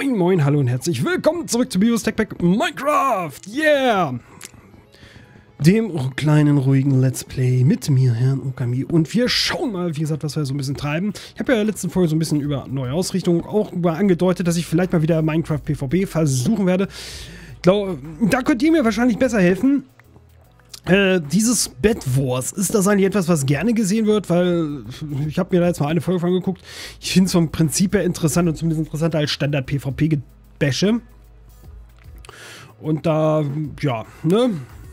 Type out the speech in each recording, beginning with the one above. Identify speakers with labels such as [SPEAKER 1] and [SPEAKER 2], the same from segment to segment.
[SPEAKER 1] Moin moin, hallo und herzlich willkommen zurück zu Bibos TechPack Minecraft, yeah! Dem kleinen, ruhigen Let's Play mit mir, Herrn Okami. Und wir schauen mal, wie gesagt, was wir so ein bisschen treiben. Ich habe ja in der letzten Folge so ein bisschen über neue Ausrichtungen auch angedeutet, dass ich vielleicht mal wieder Minecraft PvP versuchen werde. Ich glaube, da könnt ihr mir wahrscheinlich besser helfen. Dieses Bed Wars, ist das eigentlich etwas, was gerne gesehen wird? Weil ich habe mir da jetzt mal eine Folge von angeguckt. Ich finde es vom Prinzip her interessant und zumindest interessanter als Standard-PvP-Gebäsche. Und da, ja, ne?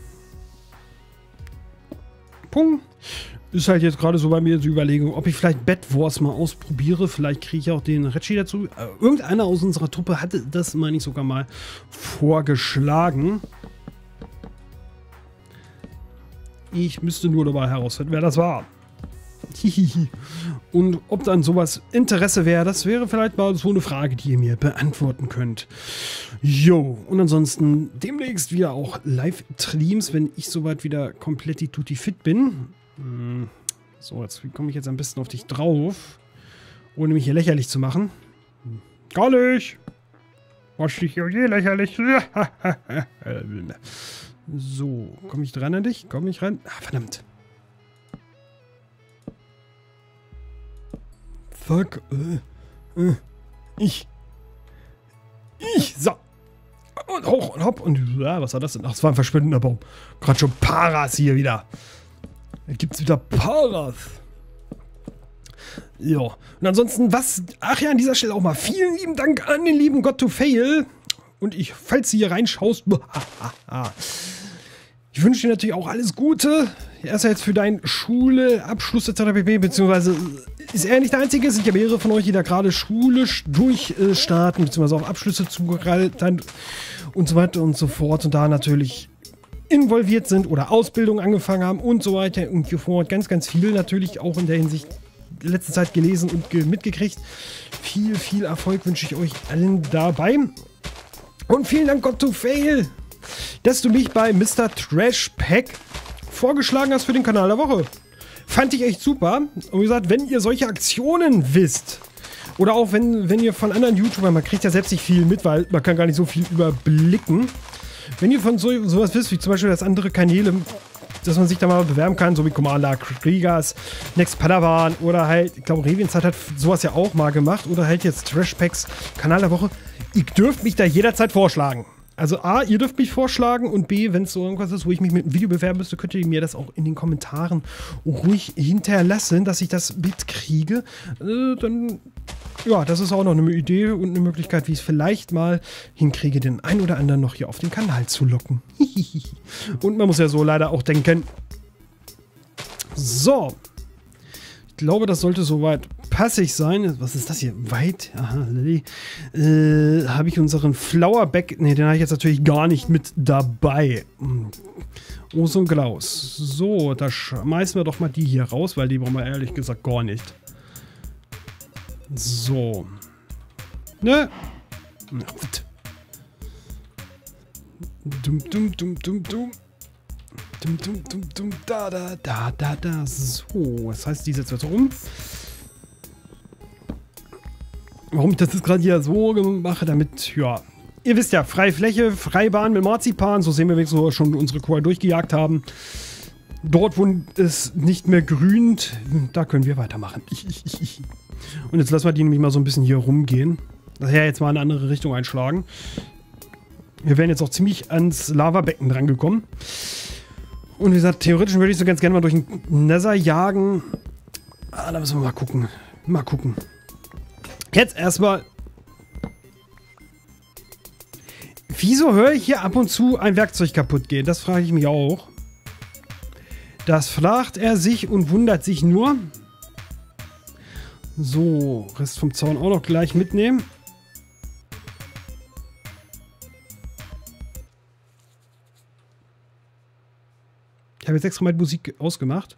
[SPEAKER 1] Punkt. Ist halt jetzt gerade so bei mir die Überlegung, ob ich vielleicht Bed Wars mal ausprobiere. Vielleicht kriege ich auch den Reggie dazu. Irgendeiner aus unserer Truppe hatte das, meine ich, sogar mal vorgeschlagen. Ich müsste nur dabei herausfinden, wer das war. Und ob dann sowas Interesse wäre, das wäre vielleicht mal so eine Frage, die ihr mir beantworten könnt. Jo, und ansonsten demnächst wieder auch Live-Streams, wenn ich soweit wieder komplett tutti fit bin. So, jetzt, wie komme ich jetzt am besten auf dich drauf, ohne mich hier lächerlich zu machen? Gar nicht! Was dich hier lächerlich? So, komme ich dran an dich? Komme ich ran? Ah, verdammt. Fuck. So. Und hoch und hopp. Und ja, was war das denn? Ach, das war ein verschwindender Baum. Gerade schon Paras hier wieder. Da gibt es wieder Paras. Ja. Und ansonsten, was... Ach ja, an dieser Stelle auch mal vielen lieben Dank an den lieben Got2Fail. Und ich, falls du hier reinschaust... Ich wünsche dir natürlich auch alles Gute. Erst jetzt für deinen Schule-Abschluss etc. pp. Beziehungsweise ist er nicht der Einzige. Es sind ja mehrere von euch, die da gerade schulisch durchstarten, beziehungsweise auf Abschlüsse zugereiht und so weiter und so fort. Und da natürlich involviert sind oder Ausbildung angefangen haben und so weiter und so fort. Ganz, ganz viel natürlich auch in der Hinsicht letzte Zeit gelesen und mitgekriegt. Viel, viel Erfolg wünsche ich euch allen dabei. Und vielen Dank, Got2Fail, dass du mich bei Mr. Trash Pack vorgeschlagen hast für den Kanal der Woche. Fand ich echt super. Und wie gesagt, wenn ihr solche Aktionen wisst, oder auch wenn ihr von anderen YouTubern, man kriegt ja selbst nicht viel mit, weil man kann gar nicht so viel überblicken. Wenn ihr von sowas wisst, wie zum Beispiel das andere Kanäle, dass man sich da mal bewerben kann, so wie Commander Kriegers, Next Padawan oder halt, ich glaube, Revienzeit hat sowas ja auch mal gemacht, oder halt jetzt Trash Packs Kanal der Woche. Ihr dürft mich da jederzeit vorschlagen. Also A, ihr dürft mich vorschlagen, und B, wenn es so irgendwas ist, wo ich mich mit einem Video bewerben müsste, könnt ihr mir das auch in den Kommentaren ruhig hinterlassen, dass ich das mitkriege. Dann, ja, das ist auch noch eine Idee und eine Möglichkeit, wie ich es vielleicht mal hinkriege, den einen oder anderen noch hier auf den Kanal zu locken. Und man muss ja so leider auch denken. So. Ich glaube, das sollte soweit passig sein. Was ist das hier? Weit? Aha, habe ich unseren Flowerback... Ne, den habe ich jetzt natürlich gar nicht mit dabei. Oh, so ein Glaus. So, da schmeißen wir doch mal die hier raus, weil die brauchen wir ehrlich gesagt gar nicht. So. Ne? Dum, dum, dum, dum, dum. Dum, dum, dum, dum, da, da, da, da, da. So, das heißt, die setzen wir so um. Warum ich das jetzt gerade hier so mache, damit, ja, ihr wisst ja, freie Fläche, Freibahn mit Marzipan, so sehen wir, wie wir schon unsere Kohl durchgejagt haben. Dort, wo es nicht mehr grünt, da können wir weitermachen. Und jetzt lassen wir die nämlich mal so ein bisschen hier rumgehen. Daher jetzt mal in eine andere Richtung einschlagen. Wir wären jetzt auch ziemlich ans Lavabecken dran gekommen. Und wie gesagt, theoretisch würde ich so ganz gerne mal durch den Nether jagen. Da müssen wir mal gucken. Mal gucken. Jetzt erstmal. Wieso höre ich hier ab und zu ein Werkzeug kaputt gehen? Das frage ich mich auch. Das fragt er sich und wundert sich nur. So, Rest vom Zaun auch noch gleich mitnehmen. Ich habe jetzt extra mal Musik ausgemacht.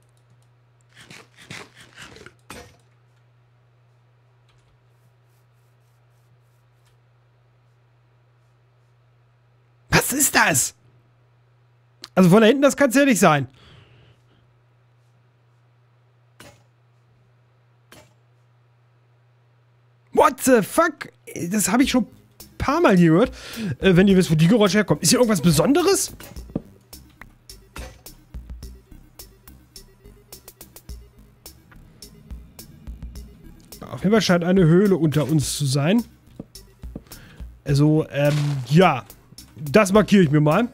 [SPEAKER 1] Was ist das? Also von da hinten, das kann es ja nicht sein. What the fuck? Das habe ich schon paar Mal hier gehört. Wenn ihr wisst, wo die Geräusche herkommen. Ist hier irgendwas Besonderes? Auf jeden Fall scheint eine Höhle unter uns zu sein. Also, ja. Das markiere ich mir mal.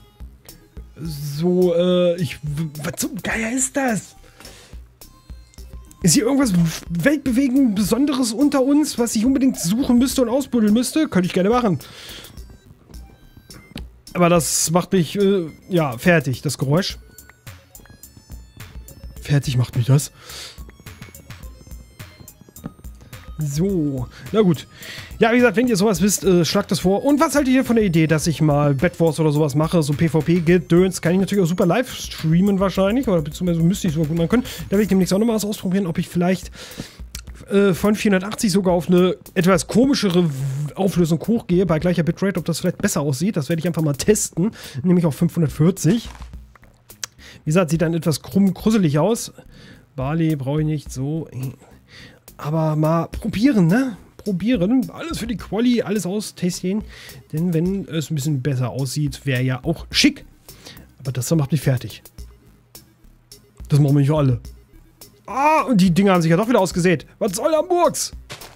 [SPEAKER 1] So, was zum Geier ist das? Ist hier irgendwas weltbewegend Besonderes unter uns, was ich unbedingt suchen müsste und ausbuddeln müsste? Könnte ich gerne machen. Aber das macht mich, ja, fertig, das Geräusch. Fertig macht mich das. So, na gut. Ja, wie gesagt, wenn ihr sowas wisst, schlagt das vor. Und was haltet ihr von der Idee, dass ich mal Bed Wars oder sowas mache? So PvP-Gedöns kann ich natürlich auch super live streamen wahrscheinlich. Oder beziehungsweise müsste ich sogar gut machen können. Da will ich demnächst auch nochmal was ausprobieren, ob ich vielleicht von 480 sogar auf eine etwas komischere Auflösung hochgehe, bei gleicher Bitrate, ob das vielleicht besser aussieht. Das werde ich einfach mal testen. Nämlich auf 540. Wie gesagt, sieht dann etwas krusselig aus. Barley brauche ich nicht so. Aber mal probieren, ne? Probieren. Alles für die Quali, alles austesten. Denn wenn es ein bisschen besser aussieht, wäre ja auch schick. Aber das macht mich fertig. Das machen wir nicht für alle. Ah, und die Dinger haben sich ja doch wieder ausgesät. Was soll der Murks?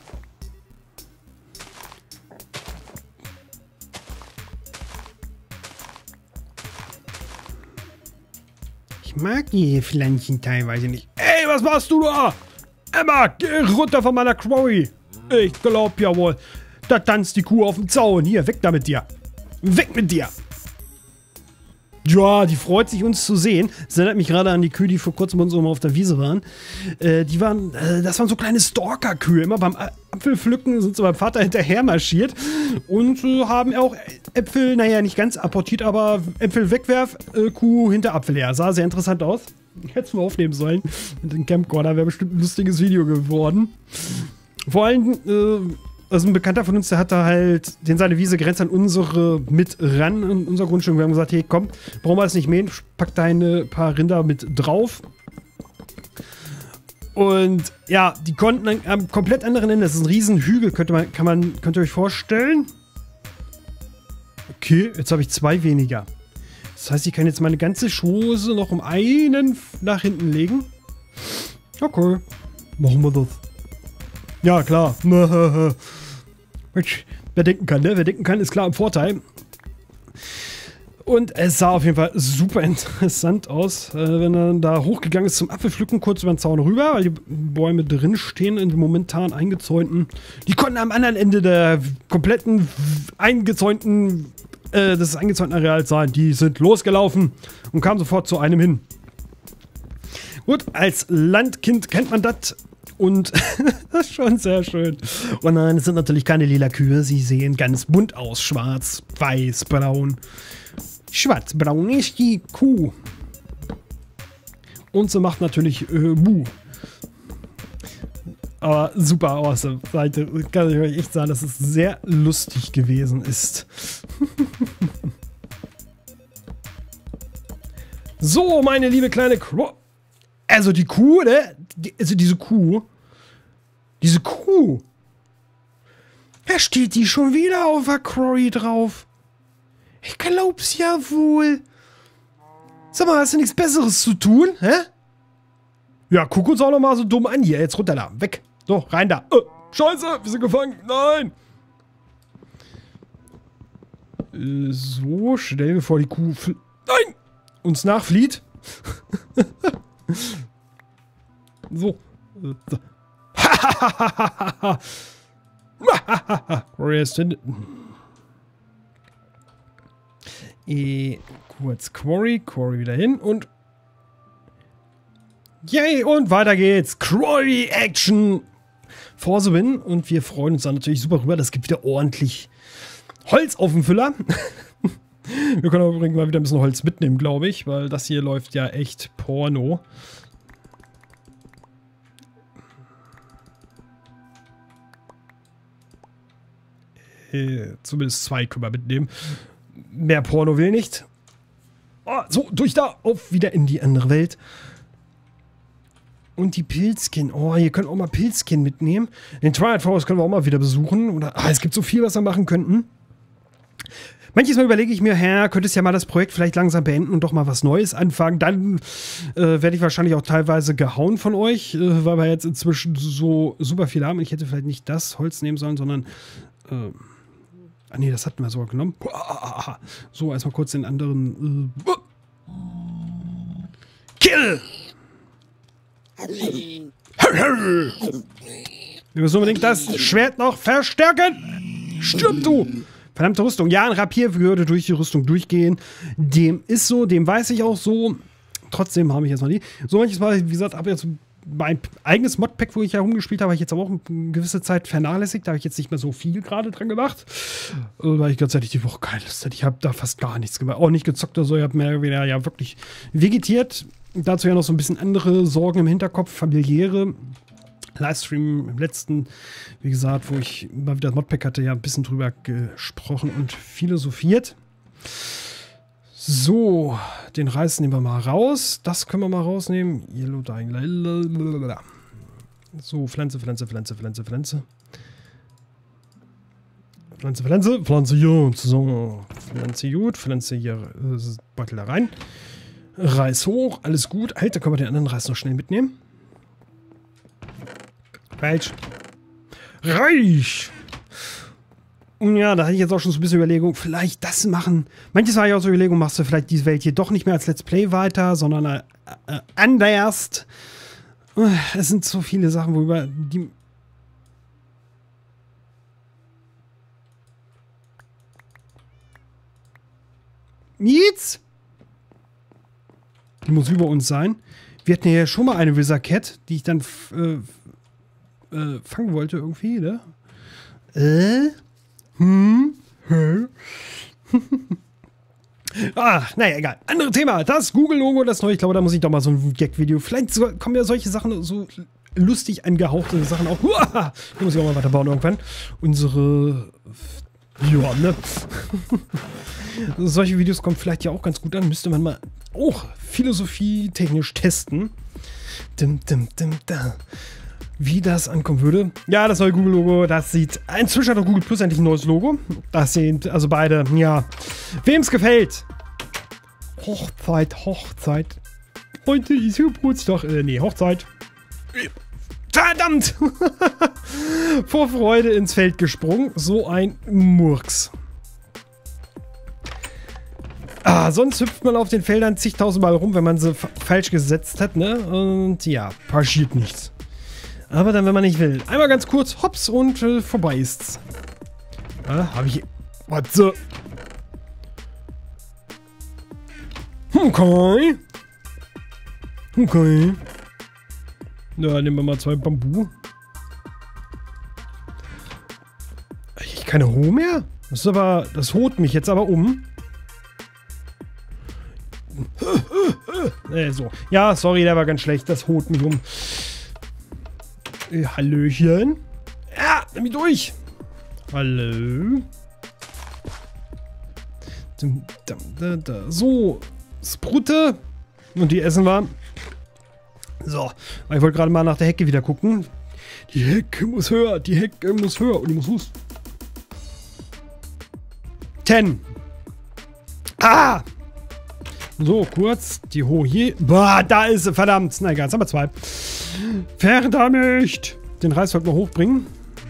[SPEAKER 1] Ich mag die Pflänzchen teilweise nicht. Ey, was machst du da? Emma, geh runter von meiner Quarry. Ich glaub ja wohl. Da tanzt die Kuh auf dem Zaun. Hier, weg da mit dir. Weg mit dir. Ja, die freut sich, uns zu sehen. Das erinnert mich gerade an die Kühe, die vor kurzem bei uns oben auf der Wiese waren. Das waren so kleine Stalker-Kühe. Immer beim Apfelpflücken sind sie beim Vater hinterher marschiert und haben auch Äpfel, naja, nicht ganz apportiert, aber Äpfel wegwerf, Kuh hinter Apfel her. Sah sehr interessant aus. Hättest du mal aufnehmen sollen. Mit dem Camcorder wäre bestimmt ein lustiges Video geworden. Vor allem, also ein Bekannter von uns, der hatte halt, seine Wiese grenzt an unsere mit ran, an unser Grundstück. Wir haben gesagt, hey, komm, brauchen wir das nicht mähen, pack deine paar Rinder mit drauf. Und ja, die konnten am komplett anderen Ende, das ist ein Riesenhügel, könnt ihr euch vorstellen. Okay, jetzt habe ich 2 weniger. Das heißt, ich kann jetzt meine ganze Chose noch um einen nach hinten legen. Okay, machen wir das. Ja, klar. Wer denken kann, ne? Wer denken kann, ist klar im Vorteil. Und es sah auf jeden Fall super interessant aus, wenn er da hochgegangen ist zum Apfelpflücken, kurz über den Zaun rüber, weil die Bäume drin stehen in den momentan eingezäunten. Die konnten am anderen Ende der kompletten des eingezäunten Areals sein. Die sind losgelaufen und kamen sofort zu einem hin. Gut, als Landkind kennt man das. Und das ist schon sehr schön. Und nein, es sind natürlich keine lila Kühe. Sie sehen ganz bunt aus. Schwarz, weiß, braun. Schwarz-braun ist die Kuh. Und sie macht natürlich Buh. Aber super awesome. Seite, kann ich euch echt sagen, dass es sehr lustig gewesen ist. So, meine liebe kleine Kuh. Also die Kuh, ne? Also diese Kuh. Da steht die schon wieder auf der Quarry drauf. Ich glaub's ja wohl. Sag mal, hast du nichts Besseres zu tun, hä? Ja, guck uns auch noch mal so dumm an hier. Jetzt runter da. Weg. So, rein da. Scheiße, wir sind gefangen. Nein. So, stellen wir vor, die Kuh nein! Uns nachflieht. So. Kurz Quarry wieder hin und yay, und weiter geht's. Quarry Action for the win. Und wir freuen uns dann natürlich super rüber. Das gibt wieder ordentlich Holz auf dem Füller. Wir können aber übrigens mal wieder ein bisschen Holz mitnehmen, glaube ich, weil das hier läuft ja echt Porno. Zumindest 2 können wir mitnehmen. Mehr Porno will nicht. Oh, so, durch da, auf wieder in die andere Welt. Und die Pilzkin. Oh, ihr könnt auch mal Pilzkin mitnehmen. Den Twilight Forest können wir auch mal wieder besuchen. Oder, es gibt so viel, was wir machen könnten. Manches Mal überlege ich mir, könntest ja mal das Projekt vielleicht langsam beenden und doch mal was Neues anfangen. Dann werde ich wahrscheinlich auch teilweise gehauen von euch, weil wir jetzt inzwischen so super viel haben. Ich hätte vielleicht nicht das Holz nehmen sollen, sondern nee, das hatten wir sogar genommen. So, erstmal kurz den anderen Kill! Wir müssen unbedingt das Schwert noch verstärken! Stirb du! Verdammte Rüstung. Ja, ein Rapier würde durch die Rüstung durchgehen. Dem ist so, dem weiß ich auch so. Trotzdem habe ich jetzt mal die. So manches Mal, wie gesagt, habe jetzt mein eigenes Modpack, wo ich herumgespielt habe, habe ich jetzt aber auch eine gewisse Zeit vernachlässigt. Da habe ich jetzt nicht mehr so viel gerade dran gemacht. Weil ich ganz ehrlich die Woche keine Lust hatte. Ich habe da fast gar nichts gemacht. Auch nicht gezockt oder so. Ich habe mehr oder weniger ja wirklich vegetiert. Dazu ja noch so ein bisschen andere Sorgen im Hinterkopf, familiäre. Livestream im letzten, wie gesagt, wo ich mal wieder das Modpack hatte, ja ein bisschen drüber gesprochen und philosophiert. So, den Reis nehmen wir mal raus. Das können wir mal rausnehmen. Yellow Dying. So, Pflanze. Pflanze gut. So, Pflanze gut. Pflanze hier, Beutel da rein. Reis hoch, alles gut. Alter, können wir den anderen Reis noch schnell mitnehmen? Falsch. Reich! Und ja, da hatte ich jetzt auch schon so ein bisschen Überlegung, vielleicht das machen. Manches war ja auch so Überlegung, machst du vielleicht diese Welt hier doch nicht mehr als Let's Play weiter, sondern anders. Es sind so viele Sachen, worüber die... Jetzt? Die muss über uns sein. Wir hatten ja schon mal eine Wizard Cat, die ich dann fangen wollte irgendwie, ne? Naja, egal. Andere Thema. Das Google-Logo, das neue. Ich glaube, da muss ich doch mal so ein Gag-Video. Vielleicht kommen ja solche Sachen, so lustig angehauchte Sachen auch. Da muss ich auch mal weiterbauen irgendwann. Unsere... Ja, ne? Solche Videos kommen vielleicht ja auch ganz gut an. Müsste man mal auch philosophie-technisch testen. Wie das ankommen würde. Ja, das neue Google-Logo, das sieht... Inzwischen hat auch Google Plus endlich ein neues Logo. Das sind also beide, ja... Wem's gefällt? Hochzeit. Heute ist Geburtstag. Nee, Hochzeit. Verdammt! Vor Freude ins Feld gesprungen. So ein Murks. Sonst hüpft man auf den Feldern zigtausendmal rum, wenn man sie falsch gesetzt hat, ne? Und ja, passiert nichts. Aber dann, wenn man nicht will. Einmal ganz kurz, hops, und vorbei ist's. Hab ich... Was so? Okay. Ja, nehmen wir mal 2 Bambu. Ich keine Ho mehr? Das ist aber... Das holt mich jetzt aber um. So. Ja, sorry, der war ganz schlecht. Das holt mich um. Hallöchen. Ja, nimm mich durch. Hallo. So. Sprute. Und die essen wir. So. Ich wollte gerade mal nach der Hecke wieder gucken. Die Hecke muss höher. Und die muss los. 10. So, kurz. Die Ho hier. Boah, da ist sie. Verdammt. Na egal, jetzt haben wir 2. Verdammt. Den Reis wollten wir hochbringen.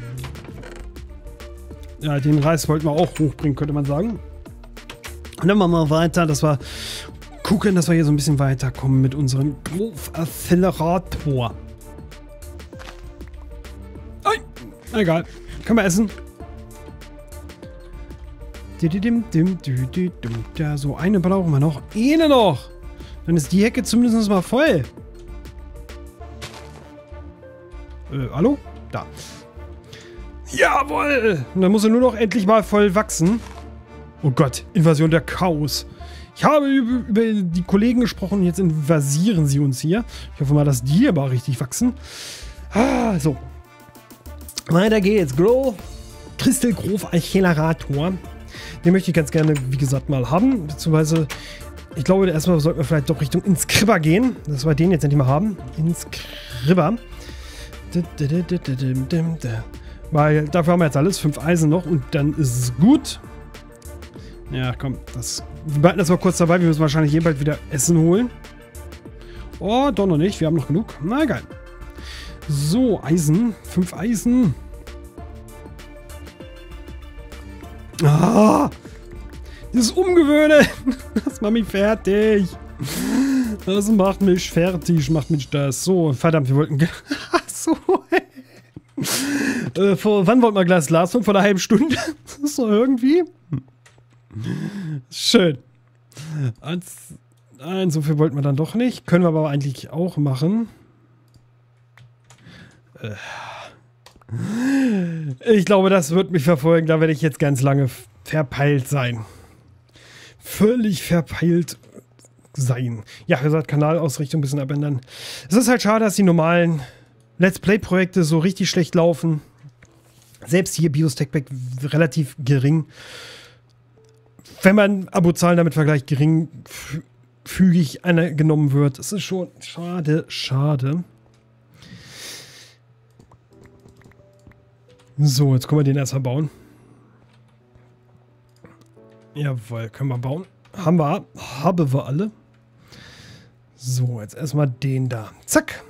[SPEAKER 1] Ja, den Reis wollten wir auch hochbringen, könnte man sagen. Und dann machen wir weiter, dass wir gucken, dass wir hier so ein bisschen weiterkommen mit unserem Accelerator. Egal. Können wir essen. So, eine brauchen wir noch. Eine noch. Dann ist die Hecke zumindest mal voll. Hallo? Da. Jawohl! Und dann muss er nur noch endlich mal voll wachsen. Oh Gott, Invasion der Chaos. Ich habe über die Kollegen gesprochen und jetzt invasieren sie uns hier. Ich hoffe mal, dass die aber richtig wachsen. So. Weiter geht's. Crystal Grove Accelerator. Den möchte ich ganz gerne, wie gesagt, mal haben. Beziehungsweise Ich glaube, erstmal sollten wir vielleicht doch Richtung Inscriber gehen, dass wir den jetzt endlich mal haben. Inscriber. Weil dafür haben wir jetzt alles. 5 Eisen noch und dann ist es gut. Ja, komm. Wir behalten das mal kurz dabei. Wir müssen wahrscheinlich hier bald wieder Essen holen. Oh, doch noch nicht. Wir haben noch genug. Na, egal. So, Eisen. 5 Eisen. Ah! Das Umgewöhnen! Das macht mich fertig. Das macht mich fertig. Macht mich das. So, verdammt, wir wollten... so, wann wollten wir Glas holen? Vor einer halben Stunde? Das ist so irgendwie... Schön. Nein, so viel wollten wir dann doch nicht. Können wir aber eigentlich auch machen. Ich glaube, das wird mich verfolgen. Da werde ich jetzt ganz lange verpeilt sein. Völlig verpeilt sein. Ja, wie gesagt, Kanalausrichtung ein bisschen abändern. Es ist halt schade, dass die normalen Let's Play-Projekte so richtig schlecht laufen. Selbst hier BIOS TechBack relativ gering. Wenn man Abozahlen damit vergleicht, geringfügig genommen wird. Es ist schon schade, schade. So, jetzt können wir den erstmal bauen. Jawohl, können wir bauen. Haben wir alle. So, jetzt erstmal den da. Zack.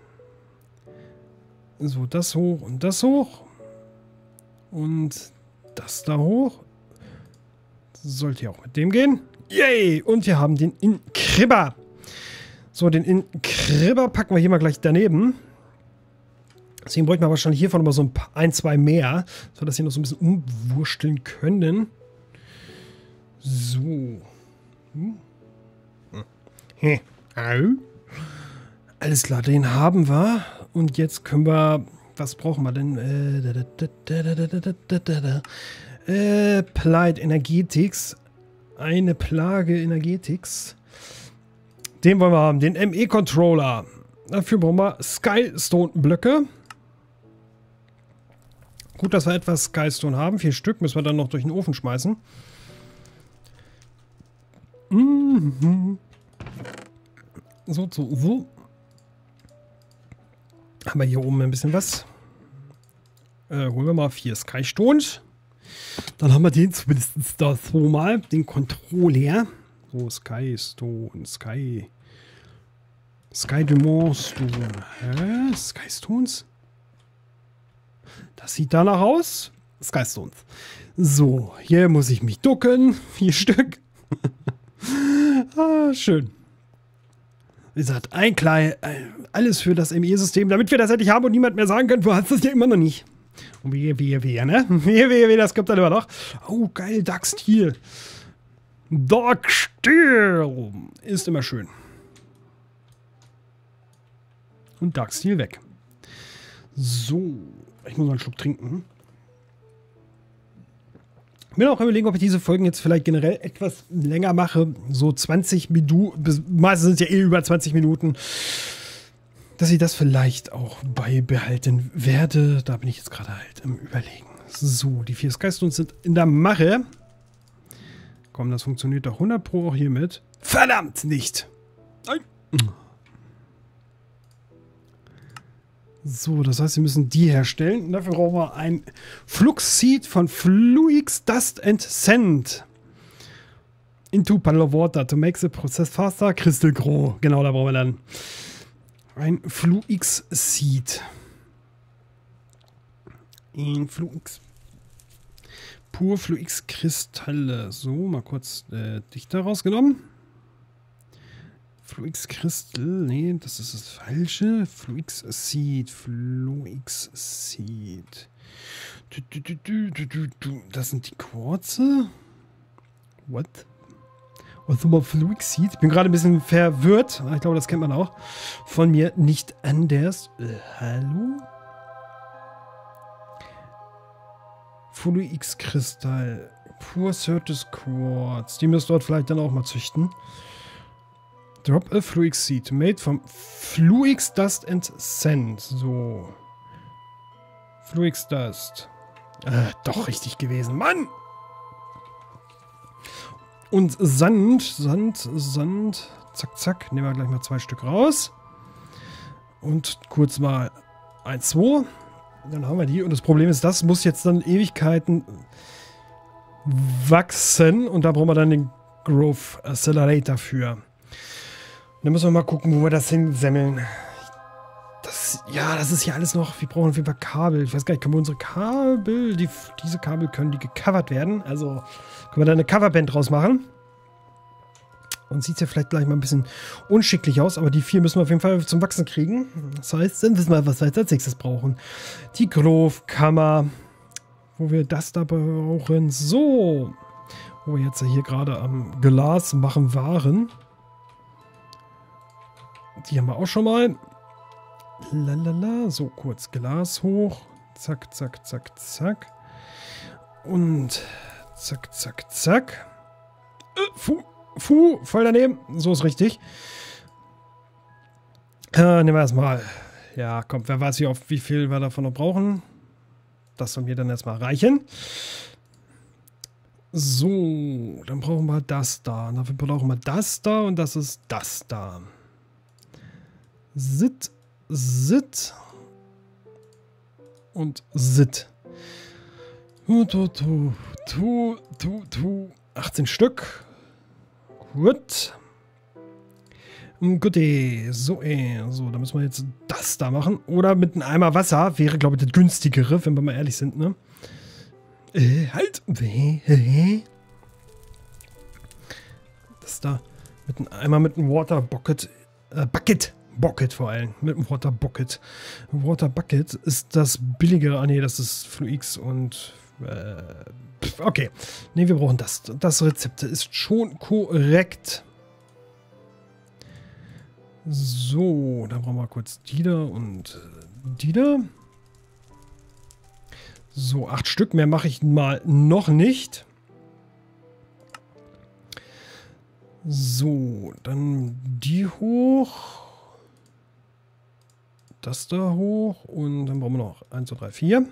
[SPEAKER 1] So, das hoch und das hoch. Und das da hoch. Sollte ja auch mit dem gehen. Yay! Und wir haben den Inscriber. So, den Inscriber packen wir hier mal gleich daneben. Deswegen bräuchten wir wahrscheinlich hiervon aber so ein, zwei mehr, sodass wir noch so ein bisschen umwursteln können. So. Alles klar, den haben wir. Und jetzt können wir... Was brauchen wir denn? Applied Energetics. Eine Plage Energetics. Den wollen wir haben. Den ME-Controller. Dafür brauchen wir Skystone-Blöcke. Gut, dass wir etwas Skystone haben. 4 Stück müssen wir dann noch durch den Ofen schmeißen. So. Haben wir hier oben ein bisschen was. Holen wir mal 4 Skystones. Dann haben wir den zumindest da so mal. Den Controller. So, Skystone. Sky Dumont Stone. Hä? Skystones? Das sieht danach aus. Skystones. So, hier muss ich mich ducken. 4 Stück. Schön. Wie gesagt, alles für das ME-System, damit wir das endlich haben und niemand mehr sagen kann, du hast das ja immer noch nicht. Und wehe, ne? Wehe, das kommt dann immer noch. Oh, geil, Dark Steel. Dark Steel ist immer schön. Und Dark Steel weg. So, ich muss mal einen Schluck trinken. Ich bin auch überlegen, ob ich diese Folgen jetzt vielleicht generell etwas länger mache. So 20 Minuten, meistens sind es ja über 20 Minuten. Dass ich das vielleicht auch beibehalten werde. Da bin ich jetzt gerade halt im Überlegen. So, die 4 Skystones sind in der Mache. Komm, das funktioniert doch 100 Pro auch hiermit. Verdammt, nicht! Nein! So, das heißt, wir müssen die herstellen. Und dafür brauchen wir ein Flux Seed von Fluix Dust and Sand. Into puddle of water to make the process faster. Crystal Grow. Genau, da brauchen wir dann ein Fluix Seed. In Fluix. Pur Fluix Kristalle. So, mal kurz Dichter rausgenommen. Fluix Crystal, nee, das ist das Falsche. Fluix Seed, Fluix Seed. Das sind die Quarze? What? Was ist überhaupt Fluix Seed? Ich bin gerade ein bisschen verwirrt. Ich glaube, das kennt man auch. Von mir nicht anders. Hallo? Fluix Kristall. Pur Certus Quartz. Die müsst dort vielleicht dann auch mal züchten. Drop a Fluix Seed. Made from Fluix Dust and Sand. So. Fluix Dust. Doch richtig gewesen. Mann! Und Sand. Zack, zack. Nehmen wir gleich mal 2 Stück raus. Und kurz mal 1, 2. Dann haben wir die. Und das Problem ist, das muss jetzt dann Ewigkeiten wachsen. Und da brauchen wir dann den Growth Accelerator für. Und dann müssen wir mal gucken, wo wir das hinsemmeln. Das ist hier alles noch. Wir brauchen auf jeden Fall Kabel. Ich weiß gar nicht, können wir unsere Kabel, diese Kabel können die gecovert werden. Also können wir da eine Coverband draus machen. Und sieht ja vielleicht gleich mal ein bisschen unschicklich aus, aber die 4 müssen wir auf jeden Fall zum Wachsen kriegen. Das heißt, dann wissen wir, was wir als nächstes brauchen. Die Grove-Kammer, wo wir das da brauchen. So, wo wir jetzt hier gerade am Glas machen waren. Die haben wir auch schon mal. Lalala, so kurz Glas hoch. Zack, zack, zack, zack. Und zack, zack, zack. Voll daneben. So ist richtig. Nehmen wir erstmal. Ja, komm, wer weiß, wie viel wir davon noch brauchen. Das soll mir dann erstmal reichen. So, dann brauchen wir das da. Und dafür brauchen wir das da und das ist das da. Sit und sit. 18 Stück. Gut. Gut, so, da müssen wir jetzt das da machen. Oder mit einem Eimer Wasser wäre, glaube ich, das günstigere, wenn wir mal ehrlich sind, ne? Halt. Das da mit einem Eimer mit einem Water Bucket. Bucket vor allem. Mit dem Water Bucket. Water Bucket ist das billigere. Ah, nee, das ist Fluix und. Okay. Ne, wir brauchen das. Das Rezept ist schon korrekt. So, dann brauchen wir kurz die da und die da. So, 8 Stück. Mehr mache ich mal noch nicht. So, dann die hoch. Das da hoch. Und dann brauchen wir noch 1, 2, 3, 4.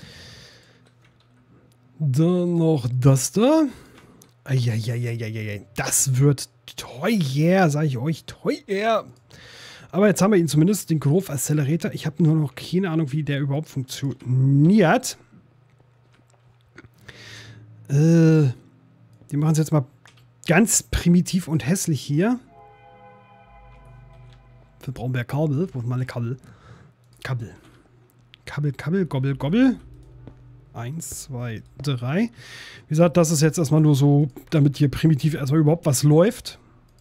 [SPEAKER 1] Dann noch das da. Eieieiei. Das wird teuer, sage ich euch. Teuer. Aber jetzt haben wir ihn zumindest, den Growth Accelerator. Ich habe nur noch keine Ahnung, wie der überhaupt funktioniert. Die machen es jetzt mal ganz primitiv und hässlich hier. Wir brauchen mehr Kabel. Wo ist meine Kabel? Kabel, Gobbel. 1, 2, 3. Wie gesagt, das ist jetzt erstmal nur so, damit hier primitiv erstmal überhaupt was läuft.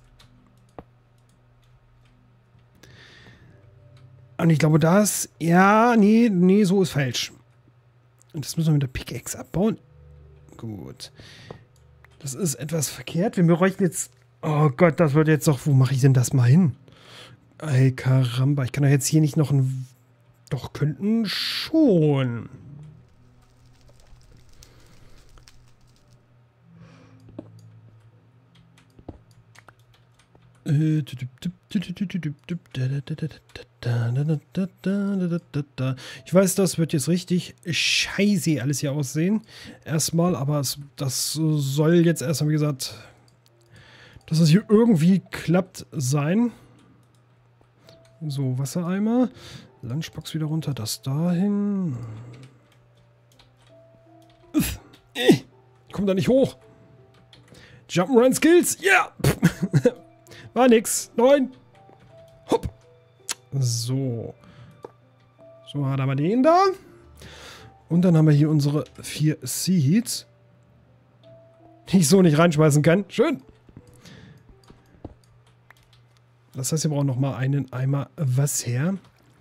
[SPEAKER 1] Und ich glaube, das... Ja, nee, so ist falsch. Und das müssen wir mit der Pickaxe abbauen. Gut. Das ist etwas verkehrt. Wir bräuchten jetzt... Oh Gott, das wird jetzt doch... Wo mache ich denn das mal hin? Ey, Karamba. Ich kann doch jetzt hier nicht noch ein... Doch, könnten schon. Ich weiß, das wird jetzt richtig scheiße alles hier aussehen. Erstmal, aber das soll jetzt erstmal, wie gesagt, dass es hier irgendwie klappt sein. So, Wassereimer. Lunchbox wieder runter, das dahin. Ich komm da nicht hoch. Jump'n'Run Skills, ja! Yeah. War nix. 9. Hopp. So. So, haben wir den da. Und dann haben wir hier unsere 4 Seeds, die ich so nicht reinschmeißen kann. Schön. Das heißt, wir brauchen nochmal einen Eimer Wasser.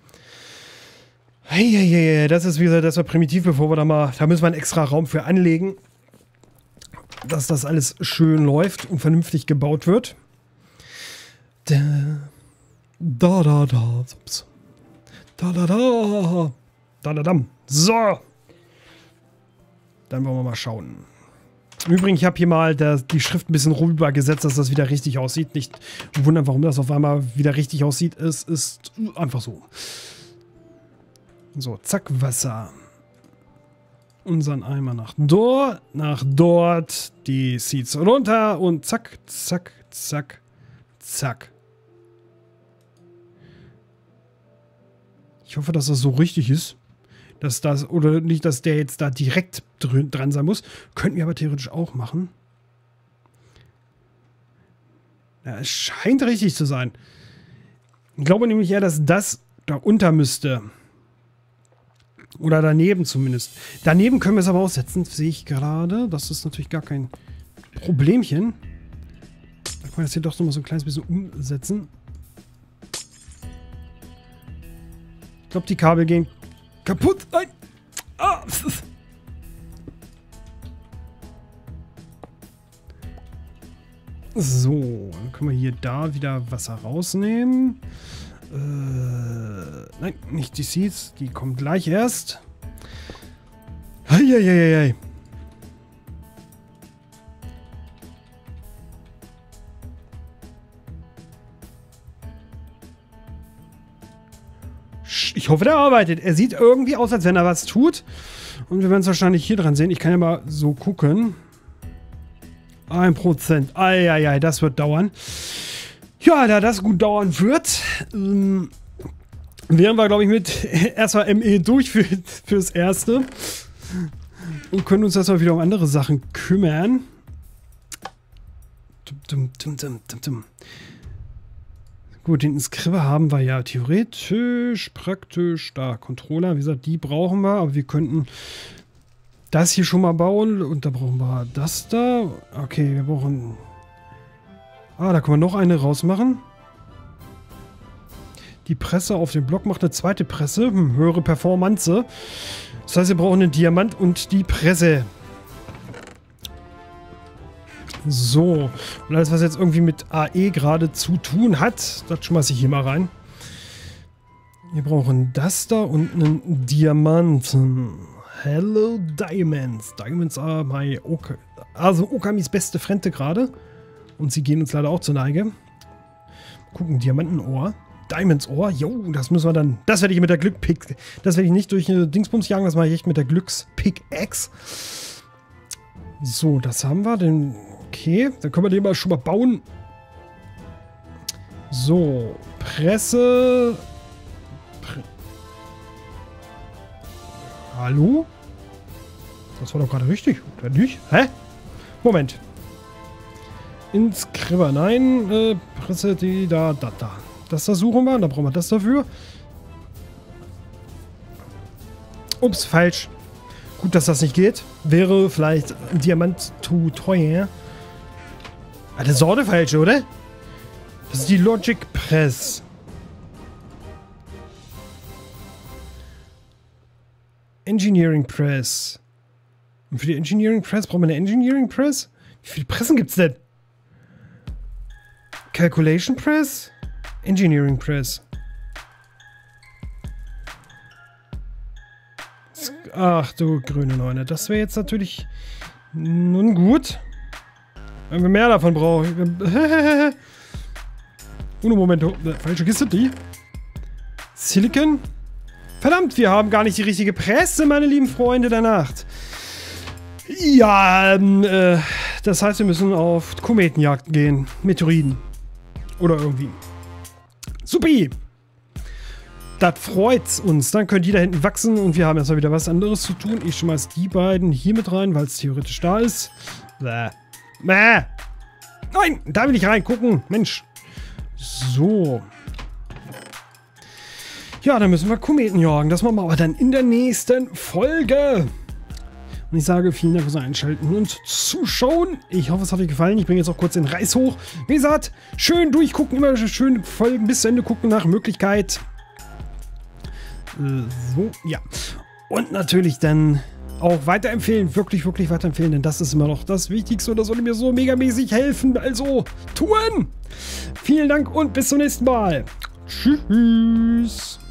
[SPEAKER 1] Hey, das ist wieder, das war primitiv, bevor wir da müssen wir einen extra Raum für anlegen, dass das alles schön läuft und vernünftig gebaut wird. So. Dann wollen wir mal schauen. Im Übrigen, ich habe hier mal die Schrift ein bisschen rübergesetzt, dass das wieder richtig aussieht. Nicht wundern, warum das auf einmal wieder richtig aussieht. Es ist einfach so. So, zack, Wasser. unseren Eimer nach dort, die Seeds runter und zack, zack, zack, zack. Ich hoffe, dass das so richtig ist. Dass das, oder nicht, dass der jetzt da direkt dran sein muss. Könnten wir aber theoretisch auch machen. Ja, es scheint richtig zu sein. Ich glaube nämlich eher, dass das da unter müsste. Oder daneben zumindest. Daneben können wir es aber auch setzen, sehe ich gerade. Das ist natürlich gar kein Problemchen. Da kann man das hier doch noch mal so ein kleines bisschen umsetzen. Ich glaube, die Kabel gehen kaputt. Nein! Ah! So, dann können wir hier da wieder Wasser rausnehmen. Nein, nicht die Seeds. Die kommt gleich erst. Heieieiei. Ich hoffe, der arbeitet. Er sieht irgendwie aus, als wenn er was tut. Und wir werden es wahrscheinlich hier dran sehen. Ich kann ja mal so gucken. 1%. Eieiei, das wird dauern. Ja, da das gut dauern wird, wären wir, glaube ich, mit erstmal ME durch fürs Erste. Und können uns erstmal wieder um andere Sachen kümmern. Gut, den Skriver haben wir ja theoretisch, praktisch. Da, Controller, wie gesagt, die brauchen wir. Aber wir könnten das hier schon mal bauen. Und da brauchen wir das da. Okay, wir brauchen... Ah, da können wir noch eine rausmachen. Die Presse auf dem Block macht eine zweite Presse. Höhere Performance. Das heißt, wir brauchen einen Diamant und die Presse. So. Und alles, was jetzt irgendwie mit AE gerade zu tun hat, das schmeiße ich hier mal rein. Wir brauchen das da und einen Diamanten. Hello Diamonds. Diamonds are my Okamis beste Frente gerade. Und sie gehen uns leider auch zur Neige. Gucken, Diamantenohr. Diamonds Ohr. Jo, das müssen wir dann... Das werde ich mit der Glückpick... Das werde ich nicht durch eine Dingsbums jagen. Das mache ich echt mit der Glückspickaxe. So, das haben wir. Den, okay, dann können wir den mal schon mal bauen. So, Presse... Hallo? Das war doch gerade richtig, oder nicht? Hä? Moment. Inscriber, nein. Presse, die, da. Das da suchen wir, da brauchen wir das dafür. Ups, falsch. Gut, dass das nicht geht. Wäre vielleicht ein Diamant zu teuer. Ah, das ist auch der falsche, oder? Das ist die Logic Press. Engineering Press. Und für die Engineering Press brauchen wir eine Engineering Press? Wie viele Pressen gibt's denn? Calculation Press? Engineering Press. Ach du grüne Neune. Das wäre jetzt natürlich nun gut. Wenn wir mehr davon brauchen. Uno Momento. Falsche Kiste, die. Silicon. Verdammt, wir haben gar nicht die richtige Presse, meine lieben Freunde der Nacht. Ja, das heißt, wir müssen auf Kometenjagd gehen. Meteoriden. Oder irgendwie. Supi! Das freut uns. Dann können die da hinten wachsen und wir haben erstmal wieder was anderes zu tun. Ich schmeiß die beiden hier mit rein, weil es theoretisch da ist. Nein, da will ich reingucken. Mensch. So. Ja, dann müssen wir Kometen jagen. Das machen wir aber dann in der nächsten Folge. Und ich sage vielen Dank fürs Einschalten und Zuschauen. Ich hoffe, es hat euch gefallen. Ich bringe jetzt auch kurz den Reis hoch. Wie gesagt, schön durchgucken, immer schön Folgen bis zu Ende gucken nach Möglichkeit. So, ja. Und natürlich dann auch weiterempfehlen. Wirklich, wirklich weiterempfehlen, denn das ist immer noch das Wichtigste und das sollte mir so megamäßig helfen. Also, tun! Vielen Dank und bis zum nächsten Mal. Tschüss.